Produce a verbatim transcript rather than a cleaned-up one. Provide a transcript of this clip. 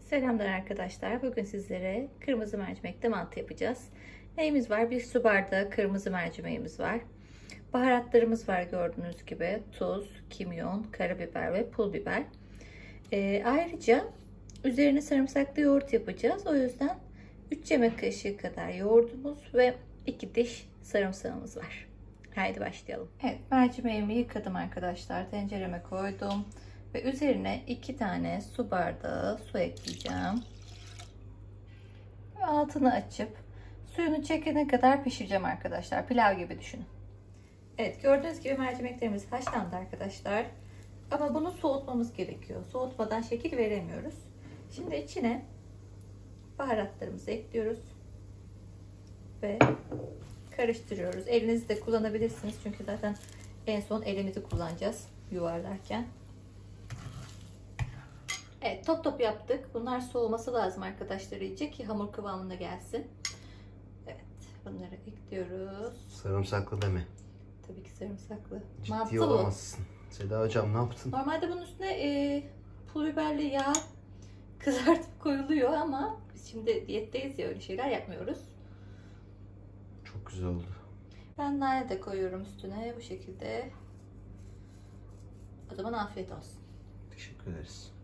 Selamlar arkadaşlar. Bugün sizlere kırmızı mercimekte mantı yapacağız. Neyimiz var? Bir su bardağı kırmızı mercimeğimiz var. Baharatlarımız var gördüğünüz gibi. Tuz, kimyon, karabiber ve pul biber. Ee, ayrıca üzerine sarımsaklı yoğurt yapacağız. O yüzden üç yemek kaşığı kadar yoğurdumuz ve iki diş sarımsağımız var. Haydi başlayalım. Evet, mercimeğimi yıkadım arkadaşlar. Tencereme koydum. Ve üzerine iki tane su bardağı su ekleyeceğim. Ve altını açıp suyunu çekene kadar pişireceğim arkadaşlar. Pilav gibi düşünün. Evet, gördüğünüz gibi mercimeklerimiz haşlandı arkadaşlar. Ama bunu soğutmamız gerekiyor. Soğutmadan şekil veremiyoruz. Şimdi içine baharatlarımızı ekliyoruz. Ve karıştırıyoruz. Elinizi de kullanabilirsiniz. Çünkü zaten en son elimizi kullanacağız yuvarlarken. Evet, top top yaptık. Bunlar soğuması lazım arkadaşlar iyice ki hamur kıvamına gelsin. Evet, bunları ekliyoruz. Sarımsaklı deme. Tabii ki sarımsaklı. Ciddi Mantı olamazsın. Bu. Seda hocam ne yaptın? Normalde bunun üstüne e, pul biberli yağ kızartıp koyuluyor ama biz şimdi diyetteyiz ya, öyle şeyler yapmıyoruz. Çok güzel oldu. Ben nane de koyuyorum üstüne bu şekilde. O zaman afiyet olsun. Teşekkür ederiz.